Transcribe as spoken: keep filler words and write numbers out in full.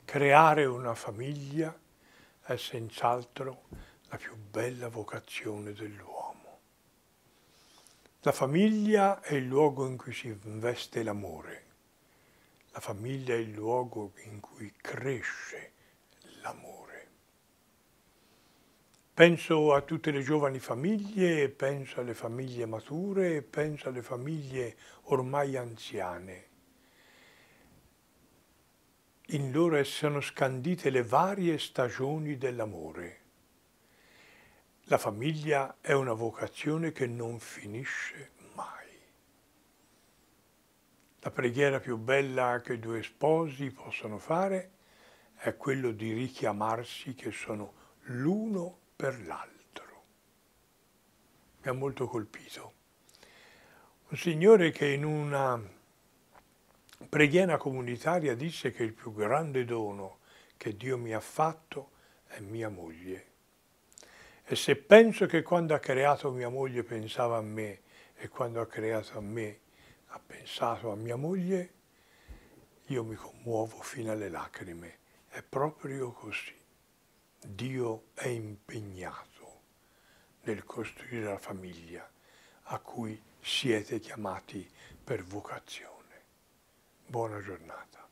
Creare una famiglia è senz'altro la più bella vocazione dell'uomo. La famiglia è il luogo in cui si investe l'amore. La famiglia è il luogo in cui cresce l'amore. Penso a tutte le giovani famiglie, penso alle famiglie mature, penso alle famiglie ormai anziane. In loro sono scandite le varie stagioni dell'amore. La famiglia è una vocazione che non finisce mai. La preghiera più bella che due sposi possono fare è quello di richiamarsi che sono l'uno per l'altro. Mi ha molto colpito. Un signore che in una preghiera comunitaria disse che il più grande dono che Dio mi ha fatto è mia moglie. E se penso che quando ha creato mia moglie pensava a me e quando ha creato a me ha pensato a mia moglie, io mi commuovo fino alle lacrime. È proprio così. Dio è impegnato nel costruire la famiglia a cui siete chiamati per vocazione. Buona giornata.